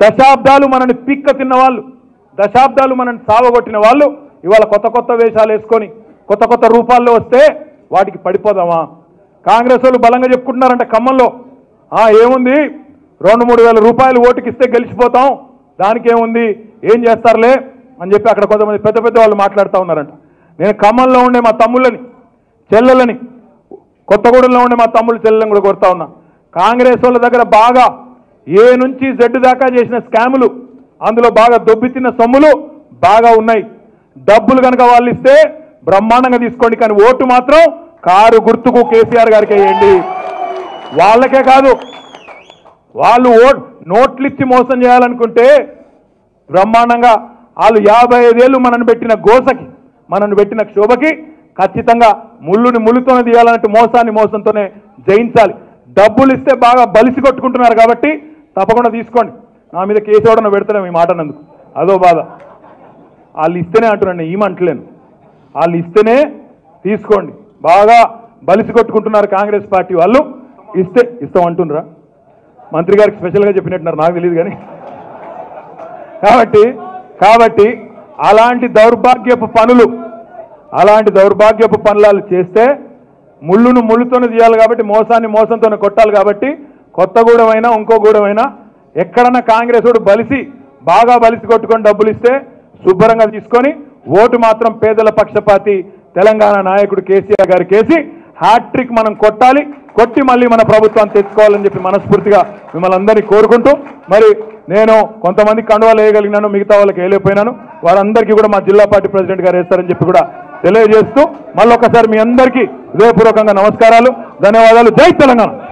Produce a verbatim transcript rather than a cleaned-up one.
దశాబ్దాలు మనని పిక్క తిన్న వాళ్ళు, దశాబ్దాలు మనని సావగొట్టిన వాళ్ళు ఇవాళ కొత్త కొత్త వేషాలు వేసుకొని కొత్త కొత్త రూపాల్లో వస్తే వాటికి పడిపోదామా? కాంగ్రెస్ వాళ్ళు బలంగా చెప్పుకుంటున్నారంట ఖమ్మంలో, ఏముంది రెండు మూడు వేల రూపాయలు ఓటుకి ఇస్తే గెలిచిపోతాం, దానికి ఏముంది, ఏం చేస్తారులే అని చెప్పి అక్కడ కొంతమంది పెద్ద పెద్ద వాళ్ళు మాట్లాడుతూ ఉన్నారంట. నేను ఖమ్మంలో ఉండే మా తమ్ముళ్ళని చెల్లెలని, కొత్తగూడెంలో ఉండే మా తమ్ముళ్ళు చెల్లెలని కూడా కొడతా ఉన్నా. కాంగ్రెస్ వాళ్ళ దగ్గర బాగా ఏ నుంచి జెడ్ దాకా చేసిన స్కాములు, అందులో బాగా దొబ్బితిన్న సొమ్ములు బాగా ఉన్నాయి. డబ్బులు కనుక వాళ్ళు ఇస్తే బ్రహ్మాండంగా తీసుకోండి, కానీ ఓటు మాత్రం కారు గుర్తుకు కేసీఆర్ గారికి వేయండి. వాళ్ళకే కాదు, వాళ్ళు ఓట్ నోట్లు ఇచ్చి మోసం చేయాలనుకుంటే బ్రహ్మాండంగా వాళ్ళు యాభై ఐదేళ్ళు మనను పెట్టిన గోసకి, మనను పెట్టిన క్షోభకి ఖచ్చితంగా ముళ్ళుని ముళ్ళుతోనే తీయాలన్నట్టు మోసాన్ని మోసంతోనే జయించాలి. డబ్బులు ఇస్తే బాగా బలిసి కొట్టుకుంటున్నారు కాబట్టి తప్పకుండా తీసుకోండి. నా మీద కేసు ఎవడన్నా పెడతాను ఈ మాటనందుకు, అదో బాధ. వాళ్ళు ఇస్తేనే అంటున్నాను, ఏమంటలేను, వాళ్ళు ఇస్తేనే తీసుకోండి. బాగా బలిసి కొట్టుకుంటున్నారు కాంగ్రెస్ పార్టీ వాళ్ళు. ఇస్తే ఇస్తాం అంటున్నారా? మంత్రి గారికి స్పెషల్గా చెప్పినట్టున్నారు, నాకు తెలియదు కానీ. కాబట్టి కాబట్టి అలాంటి దౌర్భాగ్యపు పనులు అలాంటి దౌర్భాగ్యపు పనులు చేస్తే ముళ్ళును ముళ్ళుతోనే తీయాలి కాబట్టి, మోసాన్ని మోసంతోనే కొట్టాలి కాబట్టి, కొత్తగూడెం అయినా ఇంకో గూడెమైనా ఎక్కడన్నా కాంగ్రెస్ వాడు బలిసి బాగా బలిసి కొట్టుకొని డబ్బులు ఇస్తే శుభ్రంగా తీసుకొని ఓటు మాత్రం పేదల పక్షపాతి తెలంగాణ నాయకుడు కేసీఆర్ గారికి వేసి హ్యాట్రిక్ మనం కొట్టాలి, కొట్టి మళ్ళీ మన ప్రభుత్వాన్ని తెచ్చుకోవాలని చెప్పి మనస్ఫూర్తిగా మిమ్మల్ని అందరినీ కోరుకుంటూ, మరి నేను కొంతమంది కండువాలు వేయగలిగినాను, మిగతా వాళ్ళకి వేయలేకపోయినాను, వారందరికీ కూడా మా జిల్లా పార్టీ ప్రెసిడెంట్ గారు వేస్తారని చెప్పి కూడా తెలియజేస్తూ మళ్ళొకసారి మీ అందరికీ హృదయపూర్వకంగా నమస్కారాలు, ధన్యవాదాలు. జై తెలంగాణ.